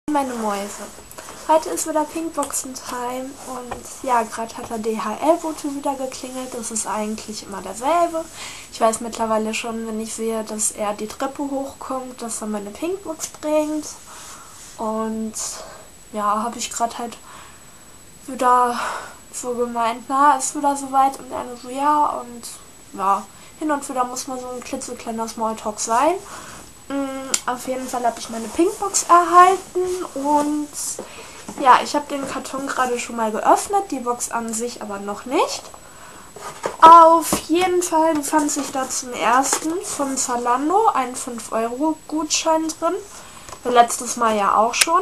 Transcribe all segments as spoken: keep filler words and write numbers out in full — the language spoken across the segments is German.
Meine Mäuse. Heute ist wieder Pinkboxen-Time und ja, gerade hat der D H L-Bote wieder geklingelt. Das ist eigentlich immer derselbe. Ich weiß mittlerweile schon, wenn ich sehe, dass er die Treppe hochkommt, dass er meine Pinkbox bringt. Und ja, habe ich gerade halt wieder so gemeint, na, ist wieder soweit, und er so, ja, und ja, hin und wieder muss mal so ein klitzekleiner Smalltalk sein. Auf jeden Fall habe ich meine Pinkbox erhalten und ja, ich habe den Karton gerade schon mal geöffnet, die Box an sich aber noch nicht. Auf jeden Fall befand sich da zum ersten von Zalando ein fünf Euro Gutschein drin. Letztes Mal ja auch schon.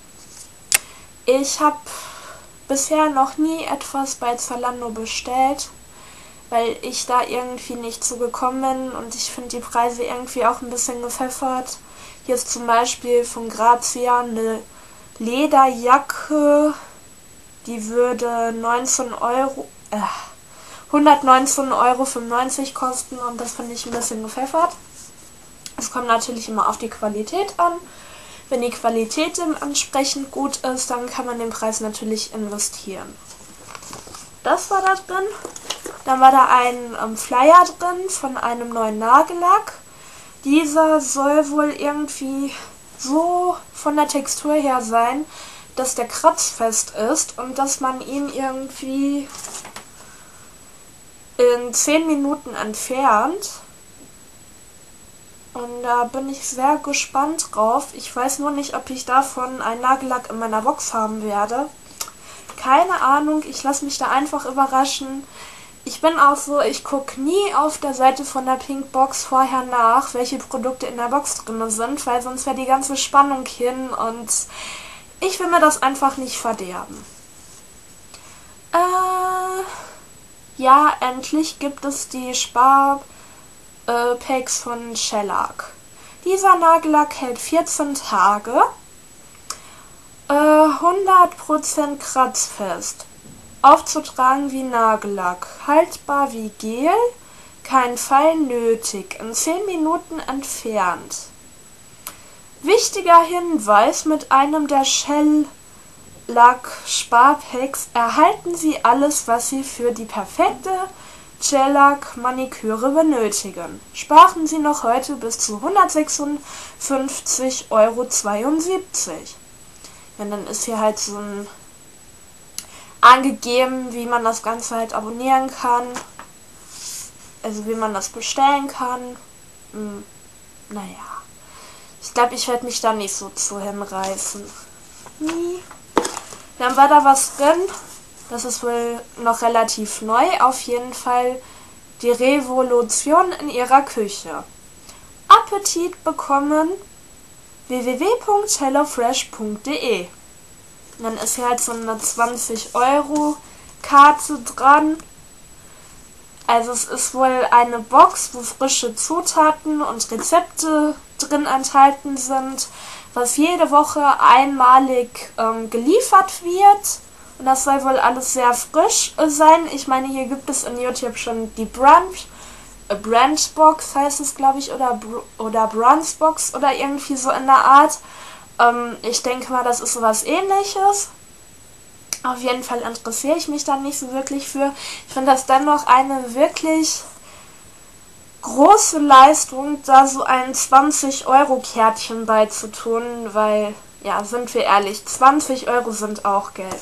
Ich habe bisher noch nie etwas bei Zalando bestellt, weil ich da irgendwie nicht so gekommen bin und ich finde die Preise irgendwie auch ein bisschen gepfeffert. Hier ist zum Beispiel von Grazia eine Lederjacke, die würde neunzehn Euro, äh, hundertneunzehn Euro fünfundneunzig kosten und das finde ich ein bisschen gepfeffert. Es kommt natürlich immer auf die Qualität an. Wenn die Qualität dementsprechend gut ist, dann kann man den Preis natürlich investieren. Das war da drin. Dann war da ein ähm, Flyer drin von einem neuen Nagellack. Dieser soll wohl irgendwie so von der Textur her sein, dass der kratzfest ist und dass man ihn irgendwie in zehn Minuten entfernt. Und da bin ich sehr gespannt drauf. Ich weiß nur nicht, ob ich davon einen Nagellack in meiner Box haben werde. Keine Ahnung, ich lasse mich da einfach überraschen. Ich bin auch so, ich gucke nie auf der Seite von der Pinkbox vorher nach, welche Produkte in der Box drin sind, weil sonst wäre die ganze Spannung hin und ich will mir das einfach nicht verderben. Äh, ja, endlich gibt es die Sparpacks von Shellac. Dieser Nagellack hält vierzehn Tage, äh, hundert Prozent kratzfest. Aufzutragen wie Nagellack, haltbar wie Gel, kein Fall nötig, in zehn Minuten entfernt. Wichtiger Hinweis: Mit einem der Shellac Sparpacks erhalten Sie alles, was Sie für die perfekte Shellac Maniküre benötigen. Sparen Sie noch heute bis zu hundertsechsundfünfzig Euro zweiundsiebzig. Ja, dann ist hier halt so ein angegeben, wie man das Ganze halt abonnieren kann, also wie man das bestellen kann. Hm, naja, ich glaube, ich werde mich da nicht so zu hinreißen. Nie. Dann war da was drin, das ist wohl noch relativ neu, auf jeden Fall die Revolution in ihrer Küche. Appetit bekommen w w w punkt hellofresh punkt de. Dann ist hier halt so eine zwanzig Euro Karte dran. Also es ist wohl eine Box, wo frische Zutaten und Rezepte drin enthalten sind, was jede Woche einmalig ähm, geliefert wird. Und das soll wohl alles sehr frisch äh, sein. Ich meine, hier gibt es in YouTube schon die Brunch, äh, Brunchbox heißt es, glaube ich, oder, oder Brunchbox oder irgendwie so in der Art. Ich denke mal, das ist sowas Ähnliches. Auf jeden Fall interessiere ich mich da nicht so wirklich für. Ich finde das dennoch eine wirklich große Leistung, da so ein zwanzig Euro Kärtchen beizutun, weil, ja, sind wir ehrlich, zwanzig Euro sind auch Geld.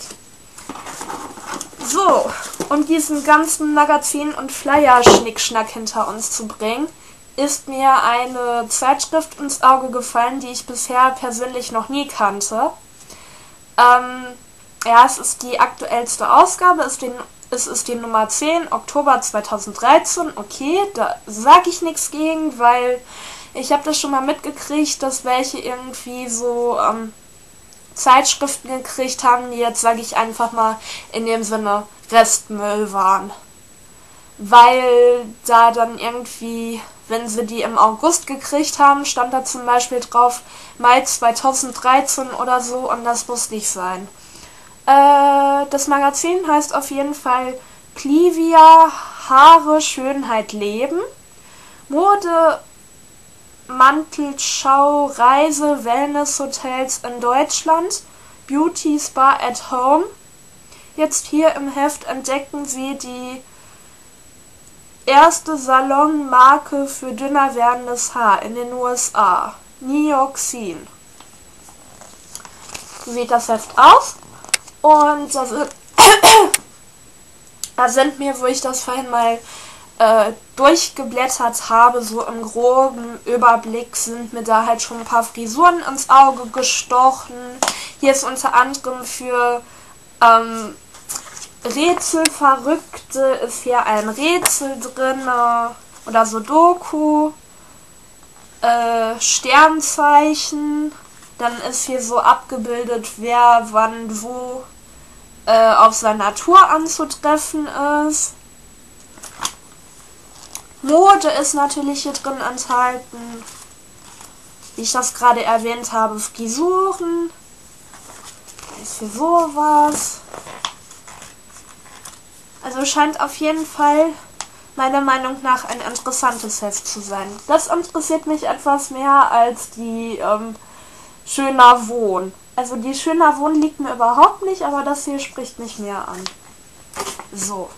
So, um diesen ganzen Magazin- und Flyer-Schnickschnack hinter uns zu bringen, ist mir eine Zeitschrift ins Auge gefallen, die ich bisher persönlich noch nie kannte. Ähm, ja, es ist die aktuellste Ausgabe, es ist die, es ist die Nummer zehn, Oktober zweitausenddreizehn. Okay, da sage ich nichts gegen, weil ich habe das schon mal mitgekriegt, dass welche irgendwie so ähm, Zeitschriften gekriegt haben, die jetzt, sage ich einfach mal, in dem Sinne Restmüll waren. Weil da dann irgendwie, wenn sie die im August gekriegt haben, stand da zum Beispiel drauf Mai zweitausenddreizehn oder so, und das muss nicht sein. Äh, das Magazin heißt auf jeden Fall Clivia Haare, Schönheit, Leben. Mode Mantelschau Reise Wellness Hotels in Deutschland, Beauty Spa at Home. Jetzt hier im Heft entdecken Sie die erste Salonmarke für dünner werdendes Haar in den U S A, Nioxin. So sieht das Heft aus. Und da sind, da sind mir, wo ich das vorhin mal äh, durchgeblättert habe, so im groben Überblick sind mir da halt schon ein paar Frisuren ins Auge gestochen. Hier ist unter anderem für ähm, Rätselverrückte ist hier ein Rätsel drin oder Sudoku, äh, Sternzeichen, dann ist hier so abgebildet, wer wann wo äh, auf seiner Tour anzutreffen ist. Mode ist natürlich hier drin enthalten, wie ich das gerade erwähnt habe, Frisuren, ist hier sowas. Also scheint auf jeden Fall meiner Meinung nach ein interessantes Heft zu sein. Das interessiert mich etwas mehr als die ähm, Schöner Wohn. Also die Schöner Wohn liegt mir überhaupt nicht, aber das hier spricht mich mehr an. So.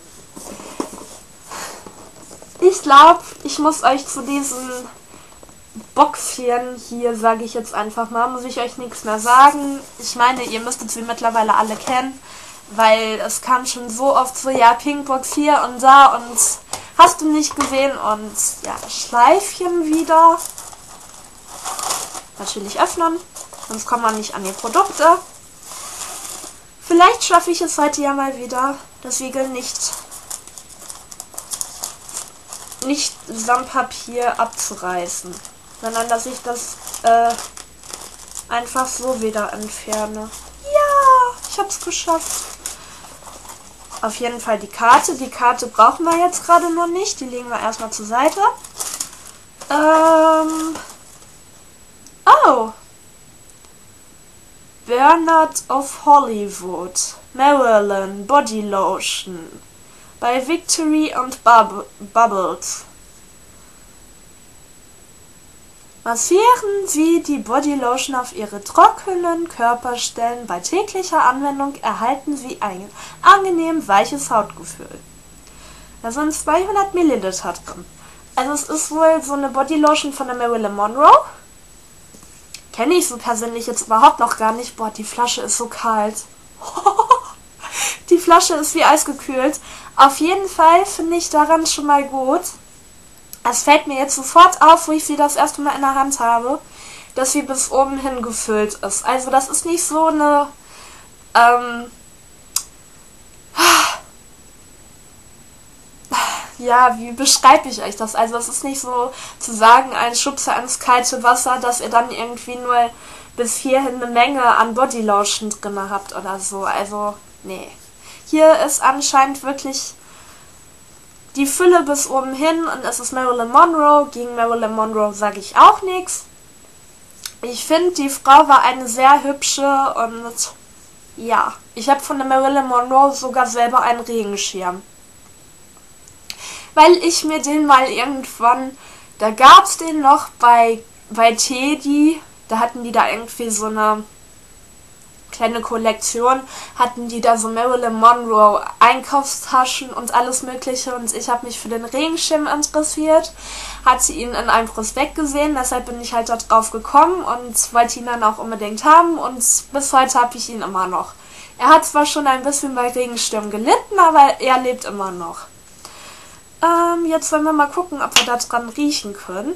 Ich glaube, ich muss euch zu diesen Boxchen hier, sage ich jetzt einfach mal, muss ich euch nichts mehr sagen. Ich meine, ihr müsstet sie mittlerweile alle kennen. Weil es kam schon so oft so, ja, Pinkbox hier und da und hast du nicht gesehen und ja, Schleifchen wieder. Natürlich öffnen, sonst kommt man nicht an die Produkte. Vielleicht schaffe ich es heute ja mal wieder, das Siegel nicht, nicht samt Papier abzureißen, sondern dass ich das äh, einfach so wieder entferne. Ja, ich hab's geschafft. Auf jeden Fall die Karte. Die Karte brauchen wir jetzt gerade noch nicht. Die legen wir erstmal zur Seite. Ähm. Oh. Bernard of Hollywood. Marilyn Body Lotion. Bei Victory und Bub Bubbles. Massieren Sie die Bodylotion auf Ihre trockenen Körperstellen. Bei täglicher Anwendung erhalten Sie ein angenehm weiches Hautgefühl. Da sind zweihundert Milliliter drin. Also es ist wohl so eine Bodylotion von der Marilyn Monroe. Kenne ich so persönlich jetzt überhaupt noch gar nicht. Boah, die Flasche ist so kalt. Die Flasche ist wie eisgekühlt. Auf jeden Fall finde ich daran schon mal gut. Es fällt mir jetzt sofort auf, wo ich sie das erste Mal in der Hand habe, dass sie bis oben hin gefüllt ist. Also das ist nicht so eine, ähm, ja, wie beschreibe ich euch das? Also es ist nicht so zu sagen, ein Schubser ins kalte Wasser, dass ihr dann irgendwie nur bis hierhin eine Menge an Bodylotion drin habt oder so. Also, nee. Hier ist anscheinend wirklich die Fülle bis oben hin und es ist Marilyn Monroe. Gegen Marilyn Monroe sage ich auch nichts. Ich finde, die Frau war eine sehr hübsche und ja, ich habe von der Marilyn Monroe sogar selber einen Regenschirm. Weil ich mir den mal irgendwann, da gab es den noch bei, bei Teddy, da hatten die da irgendwie so eine kleine Kollektion, hatten die da so Marilyn Monroe Einkaufstaschen und alles mögliche und ich habe mich für den Regenschirm interessiert, hatte ihn in einem Prospekt gesehen, deshalb bin ich halt da drauf gekommen und wollte ihn dann auch unbedingt haben und bis heute habe ich ihn immer noch. Er hat zwar schon ein bisschen bei Regenstürmen gelitten, aber er lebt immer noch. Ähm, jetzt wollen wir mal gucken, ob wir da dran riechen können.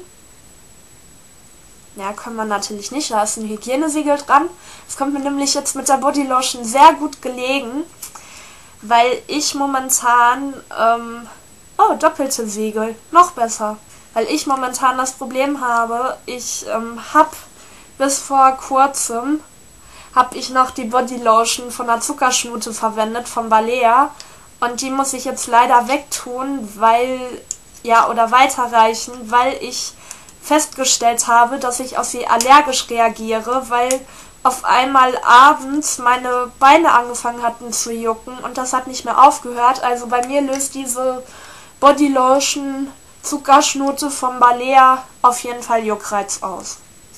Ja, können wir natürlich nicht, da ist ein Hygienesiegel dran. Das kommt mir nämlich jetzt mit der Bodylotion sehr gut gelegen, weil ich momentan, ähm, oh, doppelte Siegel, noch besser. Weil ich momentan das Problem habe, ich ähm, hab bis vor kurzem, habe ich noch die Bodylotion von der Zuckerschnute verwendet, von Balea. Und die muss ich jetzt leider wegtun, weil, ja, oder weiterreichen, weil ich festgestellt habe, dass ich auf sie allergisch reagiere, weil auf einmal abends meine Beine angefangen hatten zu jucken und das hat nicht mehr aufgehört. Also bei mir löst diese Bodylotion Zuckerschnute vom Balea auf jeden Fall Juckreiz aus.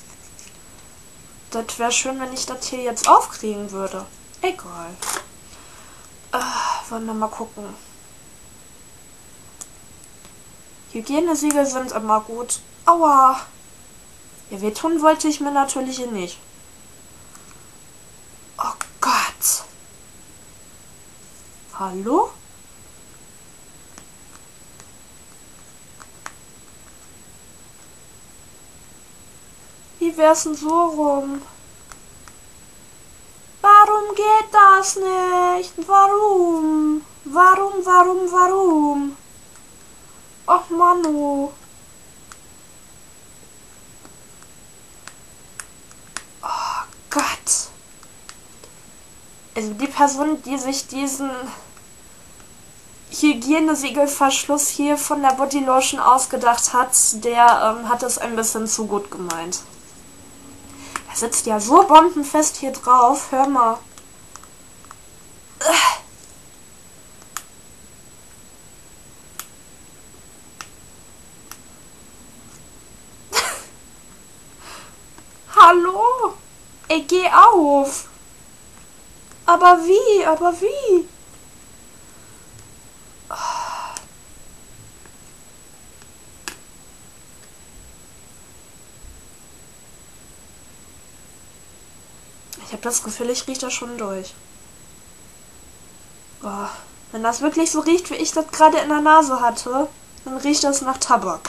Das wäre schön, wenn ich das hier jetzt aufkriegen würde. Egal. Äh, wollen wir mal gucken. Hygienesiegel sind immer gut. Aua. Ja, wehtun wollte ich mir natürlich nicht. Oh Gott. Hallo? Wie wär's denn so rum? Warum geht das nicht? Warum? Warum, warum, warum? Ach Manu. Oh Gott. Also die Person, die sich diesen Hygienesiegelverschluss hier von der Bodylotion ausgedacht hat, der ähm, hat es ein bisschen zu gut gemeint. Er sitzt ja so bombenfest hier drauf. Hör mal. Hallo? Ich geh auf. Aber wie? Aber wie? Ich habe das Gefühl, ich rieche das schon durch. Oh, wenn das wirklich so riecht, wie ich das gerade in der Nase hatte, dann riecht das nach Tabak.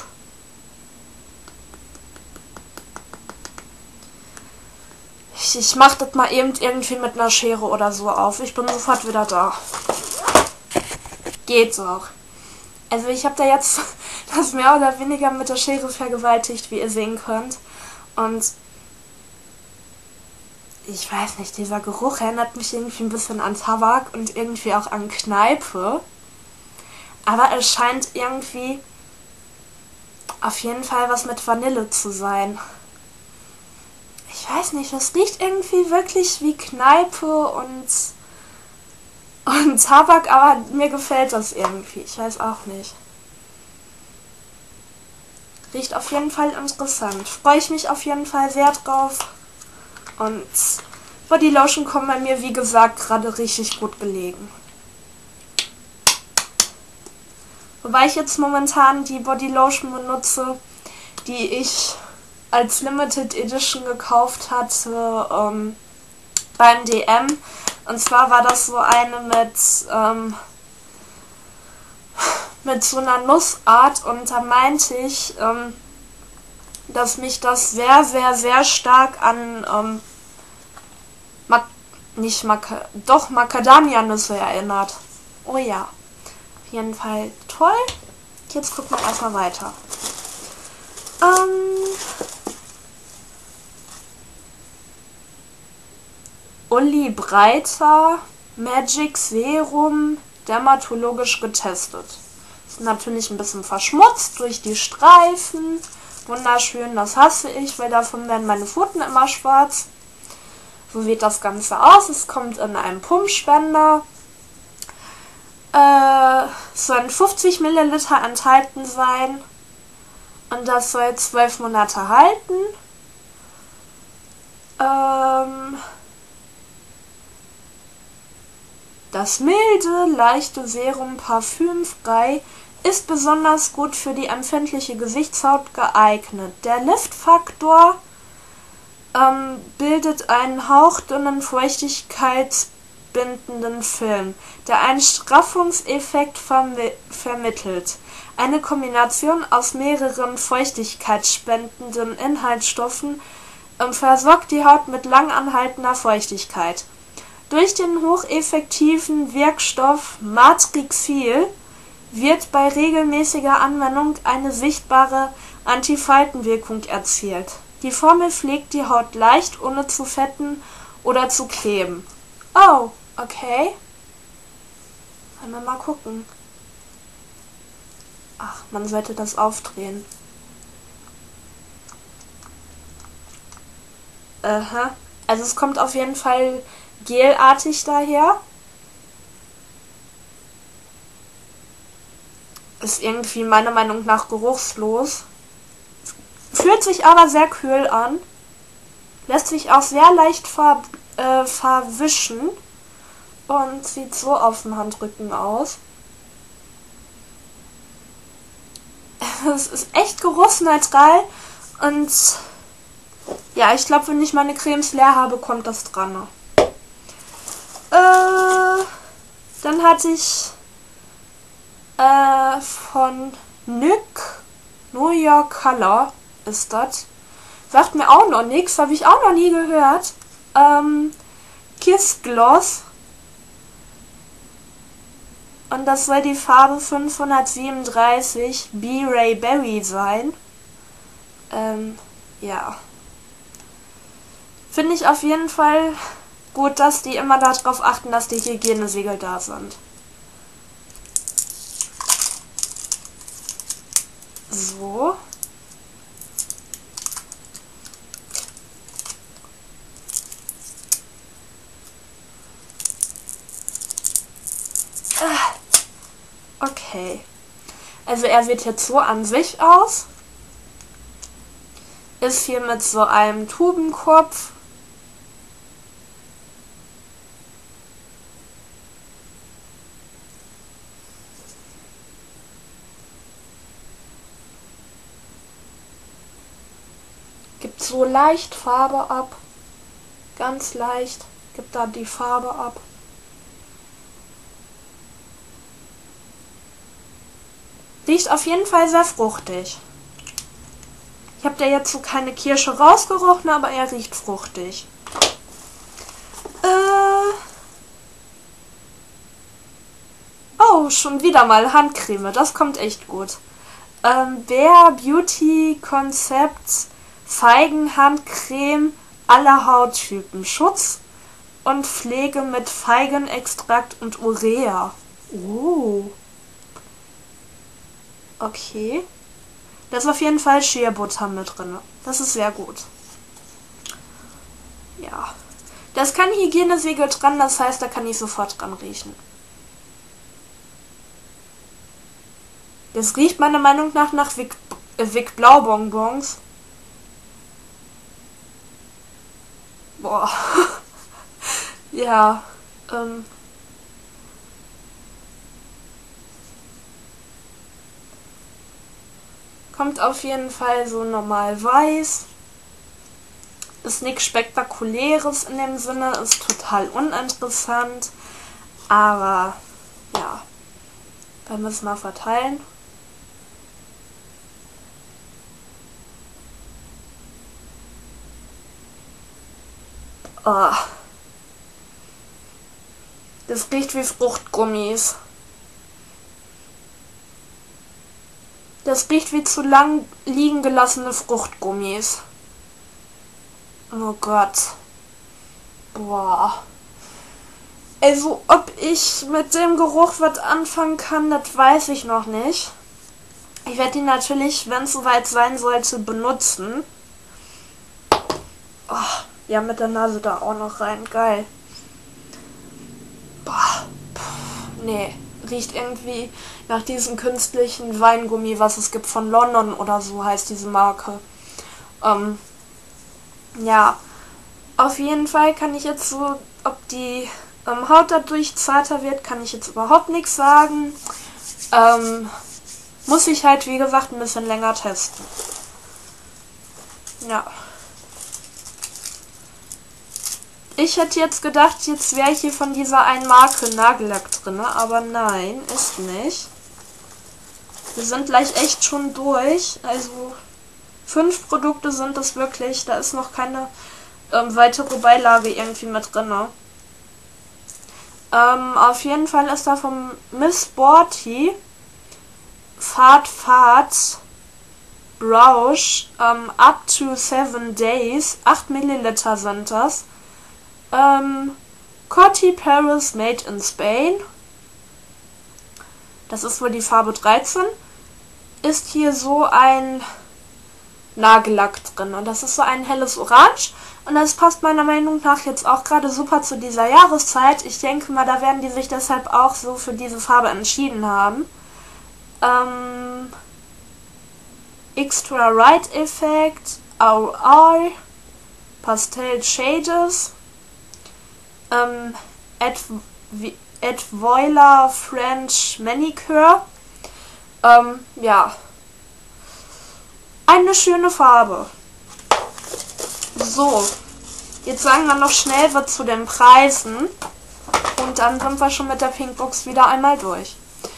Ich, ich mach das mal eben irgendwie mit einer Schere oder so auf. Ich bin sofort wieder da. Geht's auch. Also ich habe da jetzt das mehr oder weniger mit der Schere vergewaltigt, wie ihr sehen könnt. Und ich weiß nicht, dieser Geruch erinnert mich irgendwie ein bisschen an Tabak und irgendwie auch an Kneipe. Aber es scheint irgendwie auf jeden Fall was mit Vanille zu sein. Ich weiß nicht, das riecht irgendwie wirklich wie Kneipe und, und Tabak, aber mir gefällt das irgendwie. Ich weiß auch nicht. Riecht auf jeden Fall interessant. Freue ich mich auf jeden Fall sehr drauf. Und Bodylotion kommt bei mir, wie gesagt, gerade richtig gut gelegen. Wobei ich jetzt momentan die Bodylotion benutze, die ich als Limited Edition gekauft hatte ähm, beim D M. Und zwar war das so eine mit, ähm, mit so einer Nussart. Und da meinte ich, ähm, dass mich das sehr, sehr, sehr stark an, ähm, Mac nicht Mac doch Macadamia-Nüsse erinnert. Oh ja. Auf jeden Fall toll. Jetzt gucken wir erstmal weiter. Ähm, Uli Breiter Magic Serum dermatologisch getestet. Ist natürlich ein bisschen verschmutzt durch die Streifen. Wunderschön, das hasse ich, weil davon werden meine Pfoten immer schwarz. So sieht das Ganze aus. Es kommt in einem Pumpspender. Äh, es sollen fünfzig Milliliter enthalten sein. Und das soll zwölf Monate halten. Ähm, das milde, leichte Serum parfümfrei ist besonders gut für die empfindliche Gesichtshaut geeignet. Der Liftfaktor ähm, bildet einen hauchdünnen, feuchtigkeitsbindenden Film, der einen Straffungseffekt vermi vermittelt. Eine Kombination aus mehreren feuchtigkeitsspendenden Inhaltsstoffen ähm, versorgt die Haut mit langanhaltender Feuchtigkeit. Durch den hocheffektiven Wirkstoff Matrixil wird bei regelmäßiger Anwendung eine sichtbare Antifaltenwirkung erzielt. Die Formel pflegt die Haut leicht, ohne zu fetten oder zu kleben. Oh, okay. Wollen wir mal gucken. Ach, man sollte das aufdrehen. Aha. Also es kommt auf jeden Fall gelartig daher. Ist irgendwie meiner Meinung nach geruchslos. Fühlt sich aber sehr kühl an. Lässt sich auch sehr leicht ver, äh, verwischen. Und sieht so auf dem Handrücken aus. Es ist echt geruchsneutral. Und ja, ich glaube, wenn ich meine Cremes leer habe, kommt das dran. Äh, dann hatte ich äh, von N Y X, New York Color ist das. Sagt mir auch noch nichts, habe ich auch noch nie gehört. Ähm, Kiss Gloss. Und das soll die Farbe fünfhundertsiebenunddreißig B-Ray Berry sein. Ähm, ja. Finde ich auf jeden Fall gut, dass die immer darauf achten, dass die Hygienesiegel da sind. So. Okay. Also er sieht jetzt so an sich aus. Ist hier mit so einem Tubenkopf. Gibt so leicht Farbe ab. Ganz leicht. Gibt da die Farbe ab. Riecht auf jeden Fall sehr fruchtig. Ich habe da jetzt so keine Kirsche rausgerochen, aber er riecht fruchtig. Äh oh, schon wieder mal Handcreme. Das kommt echt gut. Ähm, Bare Beauty Concepts Feigenhandcreme aller Hauttypen. Schutz und Pflege mit Feigenextrakt und Urea. Oh. Okay. Da ist auf jeden Fall Shea Butter mit drin. Das ist sehr gut. Ja. Da ist kein Hygienesiegel dran, das heißt, da kann ich sofort dran riechen. Das riecht meiner Meinung nach nach Vic, äh, Vic Blaubonbons. Boah. Ja. Ähm. Kommt auf jeden Fall so normal weiß. Ist nichts Spektakuläres in dem Sinne, ist total uninteressant. Aber ja, werden wir es mal verteilen. Oh. Das riecht wie Fruchtgummis. Das riecht wie zu lang liegen gelassene Fruchtgummis. Oh Gott. Boah. Also, ob ich mit dem Geruch was anfangen kann, das weiß ich noch nicht. Ich werde ihn natürlich, wenn es soweit sein sollte, benutzen. Oh, ja, mit der Nase da auch noch rein. Geil. Boah. Puh, nee. Riecht irgendwie nach diesem künstlichen Weingummi, was es gibt von London oder so heißt diese Marke. Ähm, ja, auf jeden Fall kann ich jetzt so, ob die ähm, Haut dadurch zarter wird, kann ich jetzt überhaupt nichts sagen. Ähm, muss ich halt, wie gesagt, ein bisschen länger testen. Ja. Ich hätte jetzt gedacht, jetzt wäre hier von dieser einen Marke Nagellack drin, aber nein, ist nicht. Wir sind gleich echt schon durch. Also fünf Produkte sind das wirklich. Da ist noch keine ähm, weitere Beilage irgendwie mit drin. Ähm, auf jeden Fall ist da vom Miss Sporty Fat Fat Rouge ähm, up to seven days. acht Milliliter sind das. Ähm, Coty Paris Made in Spain. Das ist wohl die Farbe dreizehn. Ist hier so ein Nagellack drin. Und das ist so ein helles Orange. Und das passt meiner Meinung nach jetzt auch gerade super zu dieser Jahreszeit. Ich denke mal, da werden die sich deshalb auch so für diese Farbe entschieden haben. ähm, Extra Right Effect, R R, Pastel Shades, ähm, Advoiler French Manicure. Ähm, ja. Eine schöne Farbe. So. Jetzt sagen wir noch schnell was zu den Preisen. Und dann sind wir schon mit der Pinkbox wieder einmal durch.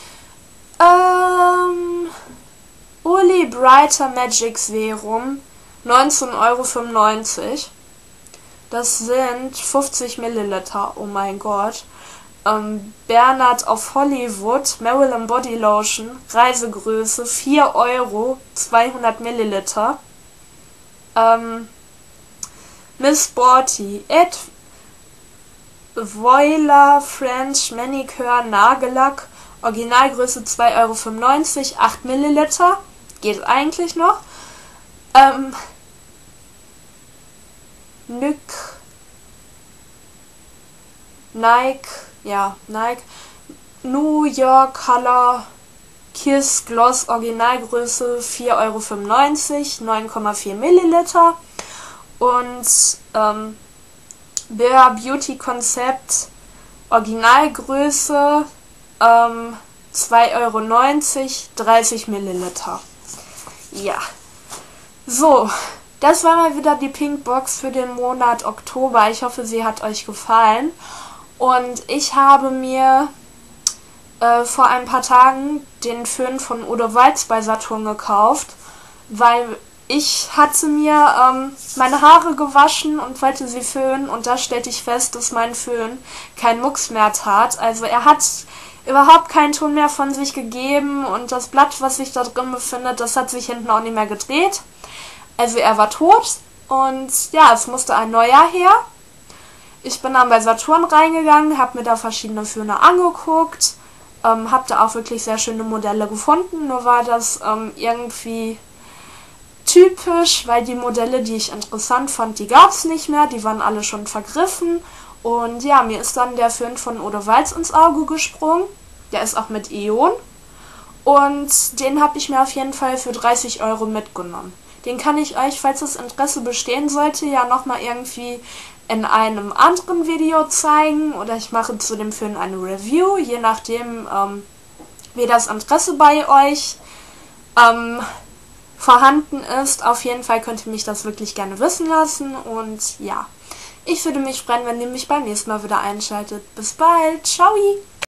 Ähm, Uli Brighter Magic Serum. neunzehn Euro fünfundneunzig. Das sind fünfzig Milliliter. Oh mein Gott. Ähm, Bernard of Hollywood Marilyn Body Lotion. Reisegröße vier Euro. zweihundert Milliliter. Ähm, Miss Sporty Ed Voila French Manicure Nagellack. Originalgröße zwei Euro fünfundneunzig. acht Milliliter. Geht eigentlich noch. Ähm, Nück Nike, ja, Nike New York Color Kiss Gloss Originalgröße vier Euro fünfundneunzig, neun Komma vier Milliliter. Und ähm, Bare Beauty Concept Originalgröße ähm, zwei Euro neunzig, dreißig Milliliter. Ja. So. Das war mal wieder die Pinkbox für den Monat Oktober. Ich hoffe, sie hat euch gefallen. Und ich habe mir äh, vor ein paar Tagen den Föhn von Udo Walz bei Saturn gekauft, weil ich hatte mir ähm, meine Haare gewaschen und wollte sie föhnen und da stellte ich fest, dass mein Föhn keinen Mucks mehr tat. Also er hat überhaupt keinen Ton mehr von sich gegeben und das Blatt, was sich da drin befindet, das hat sich hinten auch nicht mehr gedreht. Also er war tot und ja, es musste ein neuer her. Ich bin dann bei Saturn reingegangen, habe mir da verschiedene Föhne angeguckt, ähm, habe da auch wirklich sehr schöne Modelle gefunden, nur war das ähm, irgendwie typisch, weil die Modelle, die ich interessant fand, die gab es nicht mehr, die waren alle schon vergriffen. Und ja, mir ist dann der Föhn von Udo Walz ins Auge gesprungen, der ist auch mit Ion und den habe ich mir auf jeden Fall für dreißig Euro mitgenommen. Den kann ich euch, falls das Interesse bestehen sollte, ja nochmal irgendwie in einem anderen Video zeigen. Oder ich mache zu dem Föhn eine Review, je nachdem, ähm, wie das Interesse bei euch ähm, vorhanden ist. Auf jeden Fall könnt ihr mich das wirklich gerne wissen lassen. Und ja, ich würde mich freuen, wenn ihr mich beim nächsten Mal wieder einschaltet. Bis bald. Ciao!